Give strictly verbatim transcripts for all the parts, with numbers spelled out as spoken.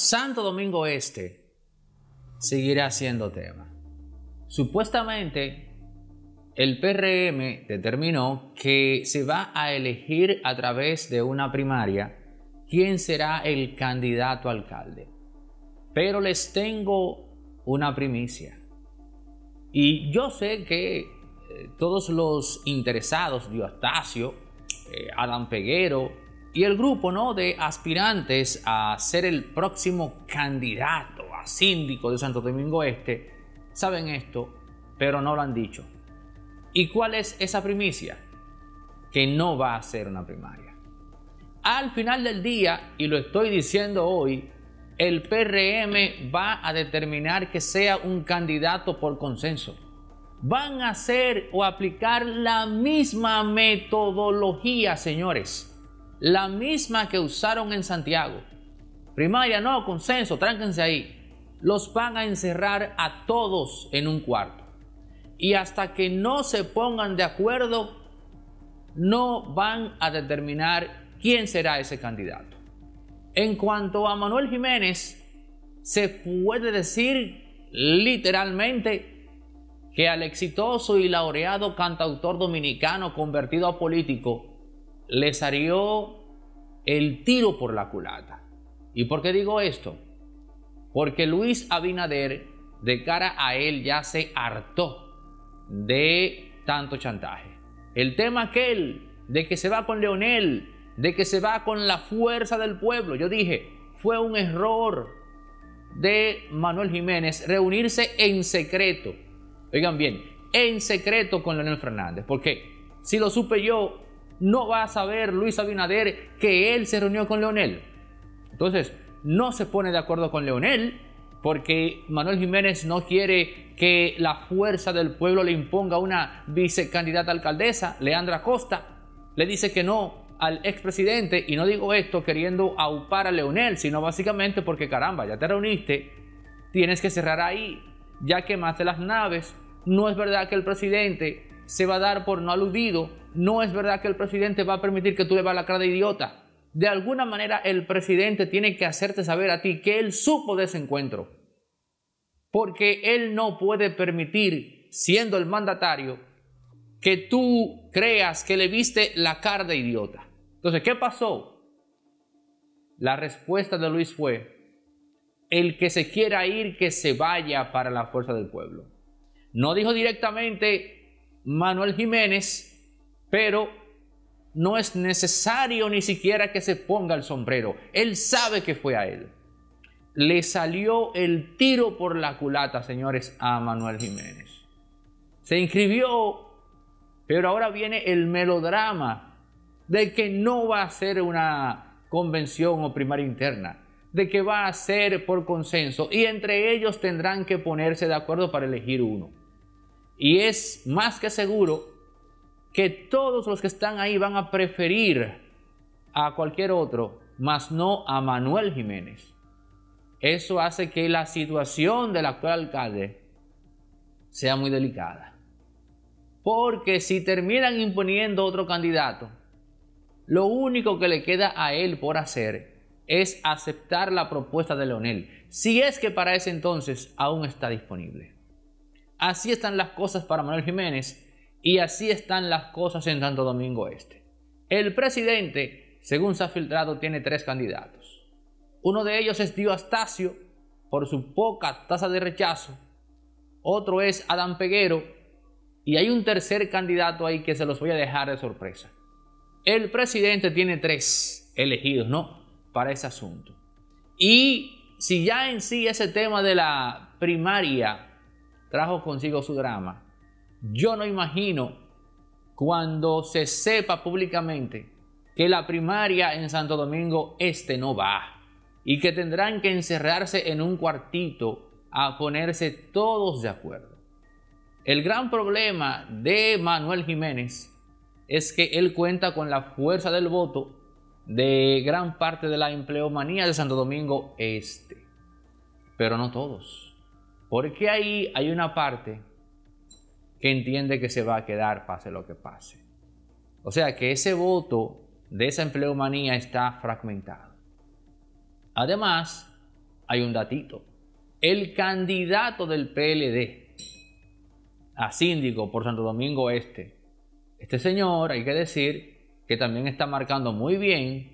Santo Domingo Este seguirá siendo tema. Supuestamente, el P R M determinó que se va a elegir a través de una primaria quién será el candidato a alcalde. Pero les tengo una primicia. Y yo sé que eh, todos los interesados, Diostasio, eh, Adán Peguero y el grupo, ¿no?, de aspirantes a ser el próximo candidato a síndico de Santo Domingo Este, saben esto, pero no lo han dicho. ¿Y cuál es esa primicia? Que no va a ser una primaria. Al final del día, y lo estoy diciendo hoy, el P R M va a determinar que sea un candidato por consenso. Van a hacer o aplicar la misma metodología, señores. La misma que usaron en Santiago. Primaria no, consenso, tránquense ahí. Los van a encerrar a todos en un cuarto. Y hasta que no se pongan de acuerdo, no van a determinar quién será ese candidato. En cuanto a Manuel Jiménez, se puede decir literalmente que al exitoso y laureado cantautor dominicano convertido a político le salió el tiro por la culata. ¿Y por qué digo esto? Porque Luis Abinader, de cara a él, ya se hartó de tanto chantaje. El tema aquel de que se va con Leonel, de que se va con la fuerza del pueblo. Yo dije, fue un error de Manuel Jiménez reunirse en secreto. Oigan bien, en secreto con Leonel Fernández. Porque si lo supe yo, no va a saber Luis Abinader que él se reunió con Leonel. Entonces, no se pone de acuerdo con Leonel porque Manuel Jiménez no quiere que la fuerza del pueblo le imponga una vicecandidata alcaldesa, Leandra Costa. Le dice que no al expresidente, y no digo esto queriendo aupar a Leonel, sino básicamente porque caramba, ya te reuniste, tienes que cerrar ahí, ya quemaste las naves. No es verdad que el presidente se va a dar por no aludido, no es verdad que el presidente va a permitir que tú le vas la cara de idiota. De alguna manera el presidente tiene que hacerte saber a ti que él supo de ese encuentro, porque él no puede permitir, siendo el mandatario, que tú creas que le viste la cara de idiota. Entonces, ¿qué pasó? La respuesta de Luis fue: el que se quiera ir, que se vaya para la fuerza del pueblo. No dijo directamente Manuel Jiménez, pero no es necesario ni siquiera que se ponga el sombrero. Él sabe que fue a él. Le salió el tiro por la culata, señores, a Manuel Jiménez. Se inscribió, pero ahora viene el melodrama de que no va a ser una convención o primaria interna, de que va a ser por consenso y entre ellos tendrán que ponerse de acuerdo para elegir uno. Y es más que seguro que todos los que están ahí van a preferir a cualquier otro, mas no a Manuel Jiménez. Eso hace que la situación del actual alcalde sea muy delicada. Porque si terminan imponiendo otro candidato, lo único que le queda a él por hacer es aceptar la propuesta de Leonel, si es que para ese entonces aún está disponible. Así están las cosas para Manuel Jiménez. Y así están las cosas en Santo Domingo Este. El presidente, según se ha filtrado, tiene tres candidatos. Uno de ellos es Diostasio, por su poca tasa de rechazo. Otro es Adán Peguero. Y hay un tercer candidato ahí que se los voy a dejar de sorpresa. El presidente tiene tres elegidos, ¿no?, para ese asunto. Y si ya en sí ese tema de la primaria trajo consigo su drama, yo no imagino cuando se sepa públicamente que la primaria en Santo Domingo Este no va y que tendrán que encerrarse en un cuartito a ponerse todos de acuerdo. El gran problema de Manuel Jiménez es que él cuenta con la fuerza del voto de gran parte de la empleomanía de Santo Domingo Este, pero no todos, porque ahí hay una parte que entiende que se va a quedar pase lo que pase. O sea que ese voto de esa empleomanía está fragmentado. Además, hay un datito. El candidato del P L D a síndico por Santo Domingo Este, este señor, hay que decir, que también está marcando muy bien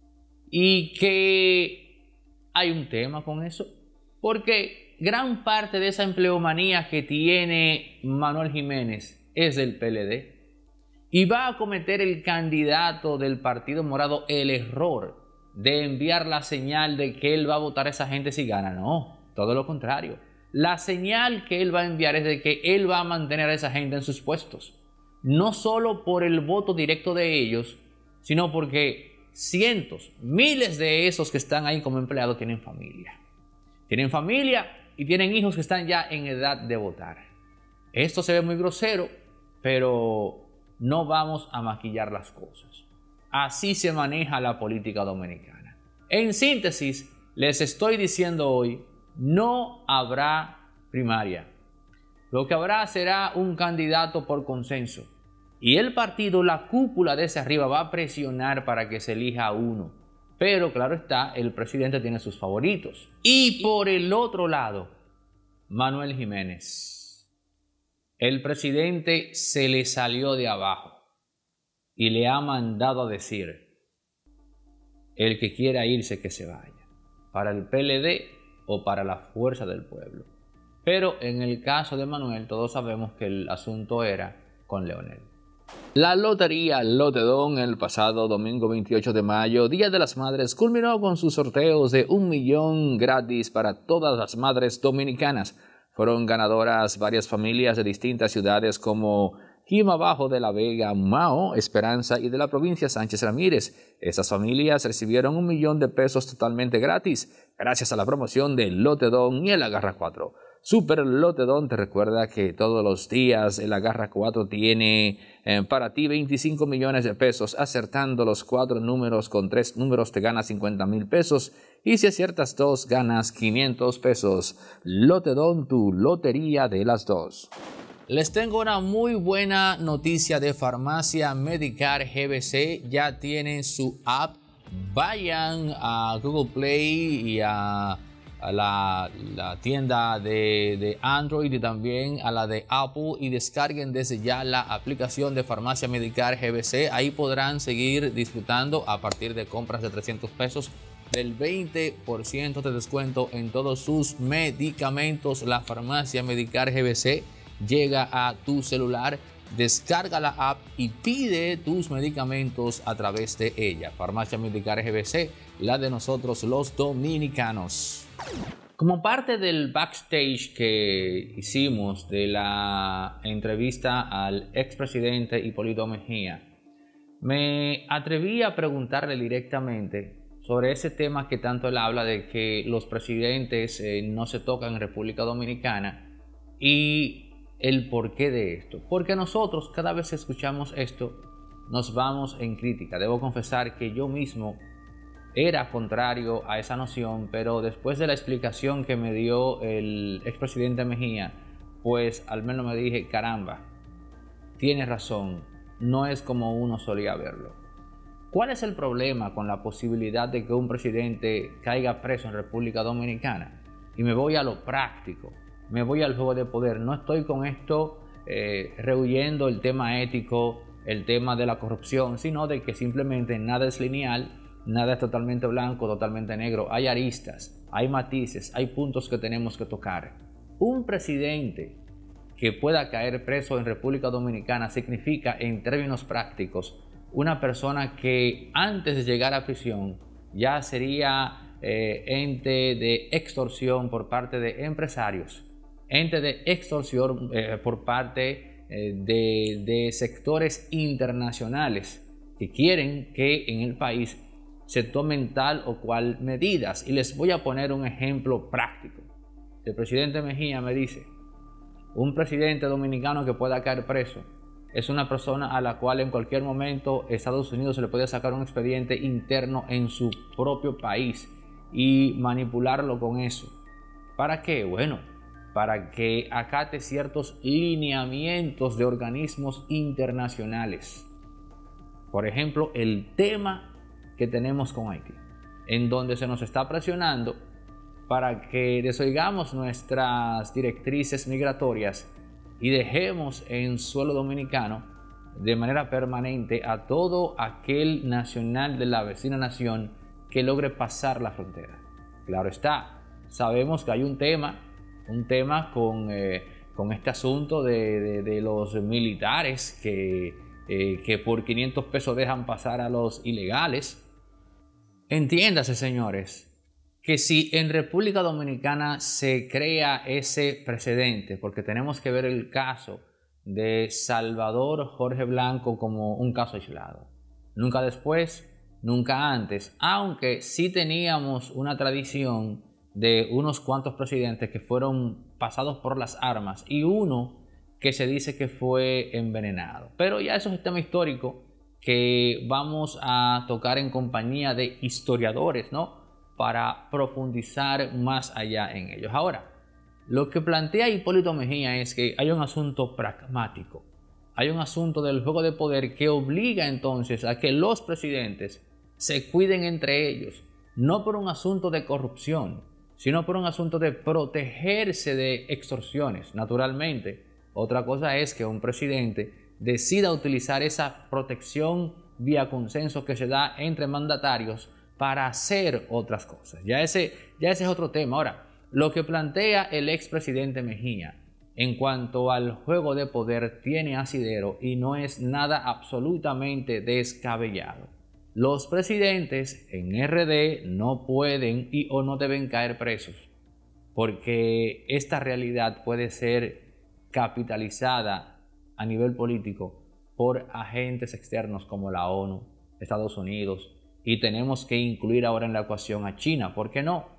y que hay un tema con eso, porque gran parte de esa empleomanía que tiene Manuel Jiménez es del P L D y va a cometer el candidato del Partido Morado el error de enviar la señal de que él va a votar a esa gente si gana. No, todo lo contrario. La señal que él va a enviar es de que él va a mantener a esa gente en sus puestos, no solo por el voto directo de ellos, sino porque cientos, miles de esos que están ahí como empleados tienen familia. Tienen familia y tienen hijos que están ya en edad de votar. Esto se ve muy grosero, pero no vamos a maquillar las cosas. Así se maneja la política dominicana. En síntesis, les estoy diciendo hoy, no habrá primaria. Lo que habrá será un candidato por consenso. Y el partido, la cúpula desde arriba, va a presionar para que se elija a uno. Pero claro está, el presidente tiene sus favoritos. Y por el otro lado, Manuel Jiménez. El presidente se le salió de abajo y le ha mandado a decir: el que quiera irse que se vaya, para el P L D o para la Fuerza del Pueblo. Pero en el caso de Manuel, todos sabemos que el asunto era con Leonel. La lotería Lotedón el pasado domingo veintiocho de mayo, Día de las Madres, culminó con sus sorteos de un millón gratis para todas las madres dominicanas. Fueron ganadoras varias familias de distintas ciudades como Jimabajo de la Vega, Mao, Esperanza y de la provincia Sánchez Ramírez. Estas familias recibieron un millón de pesos totalmente gratis gracias a la promoción de Lotedón y el Agarra cuatro. Super Lotedón te recuerda que todos los días el Agarra cuatro tiene eh, para ti veinticinco millones de pesos. Acertando los cuatro números con tres números te ganas cincuenta mil pesos y si aciertas dos ganas quinientos pesos. Lotedón, tu lotería de las dos. Les tengo una muy buena noticia de Farmacia Medicar G B C. Ya tienen su app. Vayan a Google Play y a a la, la tienda de, de Android y también a la de Apple y descarguen desde ya la aplicación de Farmacia Medicar G B C. Ahí podrán seguir disfrutando a partir de compras de trescientos pesos del veinte por ciento de descuento en todos sus medicamentos. La Farmacia Medicar G B C llega a tu celular. Descarga la app y pide tus medicamentos a través de ella. Farmacia Medicar G B C, la de nosotros los dominicanos. Como parte del backstage que hicimos de la entrevista al expresidente Hipólito Mejía, me atreví a preguntarle directamente sobre ese tema que tanto él habla de que los presidentes eh, no se tocan en República Dominicana y el porqué de esto. Porque nosotros cada vez que escuchamos esto nos vamos en crítica. Debo confesar que yo mismo era contrario a esa noción, pero después de la explicación que me dio el expresidente Mejía, pues al menos me dije, caramba, tiene razón, no es como uno solía verlo. ¿Cuál es el problema con la posibilidad de que un presidente caiga preso en República Dominicana? Y me voy a lo práctico, me voy al juego de poder. No estoy con esto eh, rehuyendo el tema ético, el tema de la corrupción, sino de que simplemente nada es lineal. Nada es totalmente blanco, totalmente negro. Hay aristas, hay matices, hay puntos que tenemos que tocar. Un presidente que pueda caer preso en República Dominicana significa, en términos prácticos, una persona que antes de llegar a prisión ya sería eh, ente de extorsión por parte de empresarios, ente de extorsión eh, por parte eh, de, de sectores internacionales que quieren que en el país se tomen tal o cual medidas. Y les voy a poner un ejemplo práctico. El presidente Mejía me dice, un presidente dominicano que pueda caer preso es una persona a la cual en cualquier momento Estados Unidos se le puede sacar un expediente interno en su propio país y manipularlo con eso. ¿Para qué? Bueno, para que acate ciertos lineamientos de organismos internacionales. Por ejemplo, el tema que tenemos con Haití, en donde se nos está presionando para que desoigamos nuestras directrices migratorias y dejemos en suelo dominicano de manera permanente a todo aquel nacional de la vecina nación que logre pasar la frontera. Claro está, sabemos que hay un tema, un tema con, eh, con este asunto de, de, de los militares que, eh, que por quinientos pesos dejan pasar a los ilegales. Entiéndase, señores, que si en República Dominicana se crea ese precedente, porque tenemos que ver el caso de Salvador Jorge Blanco como un caso aislado. Nunca después, nunca antes, aunque sí teníamos una tradición de unos cuantos presidentes que fueron pasados por las armas y uno que se dice que fue envenenado. Pero ya eso es un tema histórico que vamos a tocar en compañía de historiadores, ¿no?, para profundizar más allá en ellos. Ahora, lo que plantea Hipólito Mejía es que hay un asunto pragmático, hay un asunto del juego de poder que obliga entonces a que los presidentes se cuiden entre ellos, no por un asunto de corrupción, sino por un asunto de protegerse de extorsiones. Naturalmente, otra cosa es que un presidente decida utilizar esa protección vía consenso que se da entre mandatarios para hacer otras cosas. Ya ese, ya ese es otro tema. Ahora, lo que plantea el expresidente Mejía en cuanto al juego de poder tiene asidero y no es nada absolutamente descabellado. Los presidentes en R D no pueden y o no deben caer presos, porque esta realidad puede ser capitalizada a nivel político por agentes externos como la ONU, Estados Unidos, y tenemos que incluir ahora en la ecuación a China, ¿por qué no?,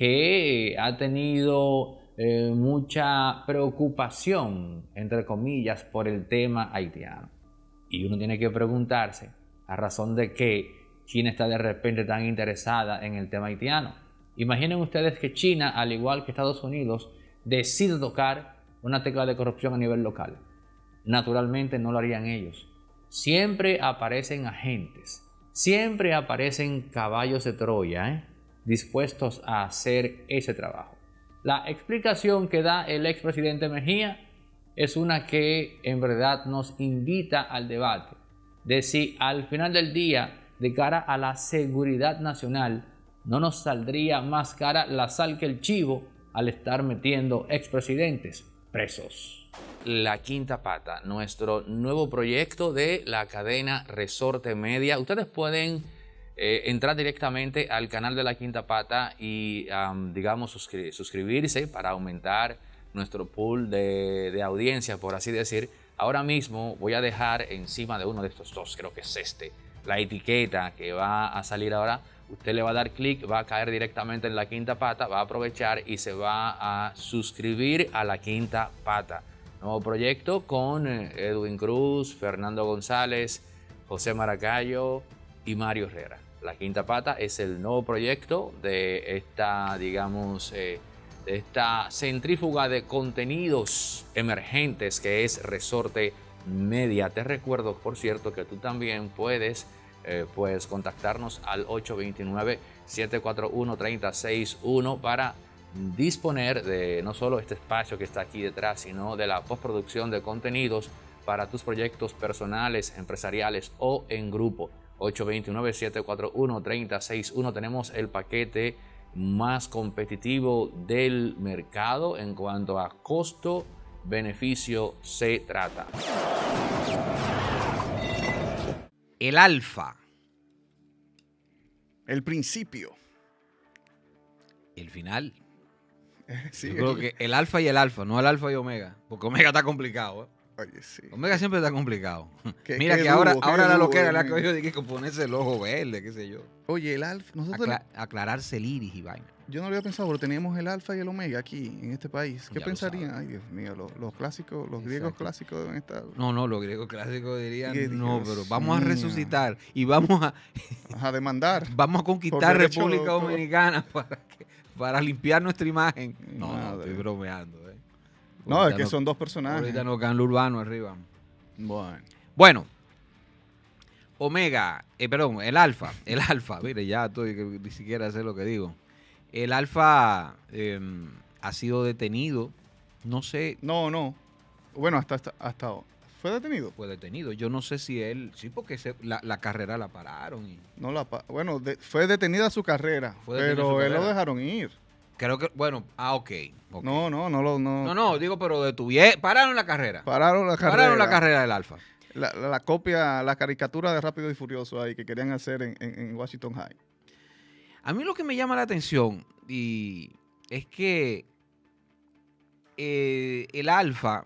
que ha tenido eh, mucha preocupación, entre comillas, por el tema haitiano. Y uno tiene que preguntarse, ¿a razón de qué China está de repente tan interesada en el tema haitiano? Imaginen ustedes que China, al igual que Estados Unidos, decide tocar una tecla de corrupción a nivel local. Naturalmente no lo harían ellos. Siempre aparecen agentes, siempre aparecen caballos de Troya, ¿eh? dispuestos a hacer ese trabajo. La explicación que da el expresidente Mejía es una que en verdad nos invita al debate de si al final del día, de cara a la seguridad nacional, no nos saldría más cara la sal que el chivo al estar metiendo expresidentes presos. La Quinta Pata, nuestro nuevo proyecto de la cadena Resorte Media. Ustedes pueden eh, entrar directamente al canal de La Quinta Pata y, um, digamos, suscri suscribirse para aumentar nuestro pool de, de audiencia, por así decir. Ahora mismo voy a dejar encima de uno de estos dos, creo que es este, la etiqueta que va a salir ahora. Usted le va a dar clic, va a caer directamente en La Quinta Pata, va a aprovechar y se va a suscribir a La Quinta Pata. Nuevo proyecto con Edwin Cruz, Fernando González, José Maracayo y Mario Herrera. La Quinta Pata es el nuevo proyecto de esta, digamos, eh, de esta centrífuga de contenidos emergentes que es Resorte Media. Te recuerdo, por cierto, que tú también puedes eh, pues, contactarnos al ocho dos nueve, siete cuatro uno, tres cero seis uno para disponer de no solo este espacio que está aquí detrás, sino de la postproducción de contenidos para tus proyectos personales, empresariales o en grupo. ocho dos nueve, siete cuatro uno, tres cero seis uno. Tenemos el paquete más competitivo del mercado en cuanto a costo-beneficio se trata. El alfa. El principio. El final. Sí, Yo creo que el alfa y el alfa, no el alfa y omega. Porque omega está complicado, ¿eh? Oye, sí. Omega siempre está complicado. ¿Qué, Mira qué que dúo, ahora, qué ahora la dúo, loquera le ha eh. cogido de que ponerse el ojo verde, qué sé yo. Oye, el alfa. Nosotros Acla aclararse el iris y vaina. Yo no lo había pensado, pero teníamos el alfa y el omega aquí en este país. ¿Qué Ya lo pensarían? sabes. Ay, Dios mío, los, los clásicos, los Exacto. griegos clásicos deben estar. No, no, los griegos clásicos dirían, Que no, Dios pero vamos a mío. resucitar y vamos a, A demandar. vamos a conquistar derecho República todo. Dominicana para, que, para limpiar nuestra imagen. No, no, Madre. estoy bromeando. ¿eh? No, es Ahorita que no- son dos personajes. Ahorita no quedan lo urbano arriba. Bueno. Bueno, Omega, eh, perdón, el alfa, el alfa, mire, ya estoy, que ni siquiera sé lo que digo. El Alfa eh, ha sido detenido. No sé. No, no. Bueno, hasta, hasta, hasta ¿fue detenido? Fue detenido. Yo no sé si él. Sí, porque se, la, la carrera la pararon. Y, No la pa- bueno, de- fue detenida su carrera, Fue detenida pero su él lo carrera. dejaron ir. creo que. Bueno, ah, ok. ok. No, no, no lo no, no, no, digo, pero detuvieron. Pararon la carrera. pararon la carrera. Pararon la carrera del Alfa. La, la- la copia, la caricatura de Rápido y Furioso ahí que querían hacer en, en- en Washington High. A mí lo que me llama la atención y es que eh, el Alfa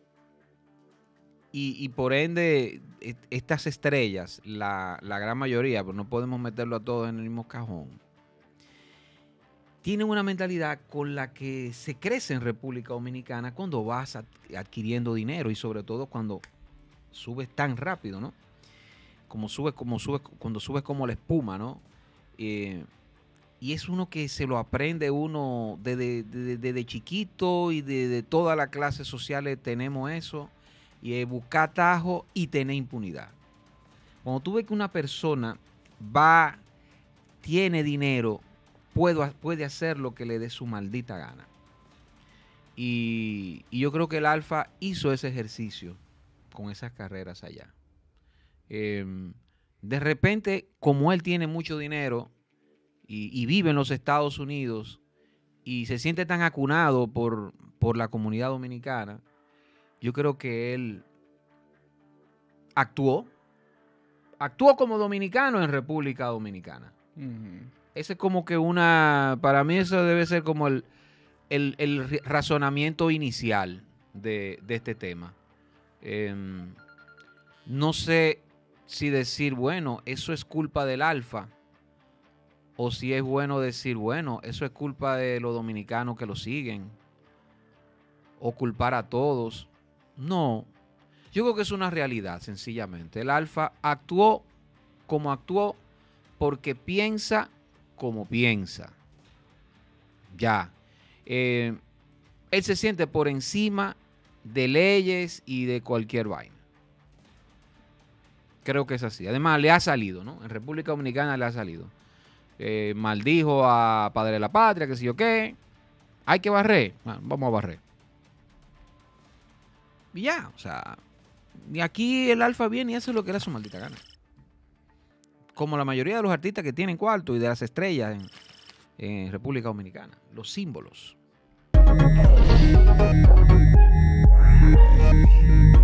y, y por ende est- estas estrellas, la, la gran mayoría, pues no podemos meterlo a todos en el mismo cajón, tienen una mentalidad con la que se crece en República Dominicana cuando vas ad- adquiriendo dinero y sobre todo cuando subes tan rápido, ¿no? Como subes, como subes, cuando subes como la espuma, ¿no? Eh, y es uno que se lo aprende uno desde, desde, desde chiquito y de, de todas las clases sociales tenemos eso. Y es buscar atajo y tener impunidad. Cuando tú ves que una persona va, tiene dinero, puede, puede hacer lo que le dé su maldita gana. Y, y yo creo que el Alfa hizo ese ejercicio con esas carreras allá. Eh, de repente, como él tiene mucho dinero y, y vive en los Estados Unidos y se siente tan acunado por, por la comunidad dominicana, yo creo que él actuó, actuó como dominicano en República Dominicana. Ujú. Ese es como que una, para mí eso debe ser como el, el, el razonamiento inicial de, de este tema. Eh, no sé si decir, bueno, eso es culpa del Alfa, o si es bueno decir, bueno, eso es culpa de los dominicanos que lo siguen, o culpar a todos. No, yo creo que es una realidad, sencillamente. El Alfa actuó como actuó porque piensa como piensa. Ya. Eh, él se siente por encima de leyes y de cualquier vaina. Creo que es así. Además, le ha salido, ¿no? En República Dominicana le ha salido. Eh, maldijo a Padre de la Patria, que sé yo qué. Hay que barrer. Bueno, vamos a barrer. Y ya, o sea, y aquí el Alfa viene y hace lo que le da su maldita gana. Como la mayoría de los artistas que tienen cuarto y de las estrellas en, en República Dominicana. Los símbolos.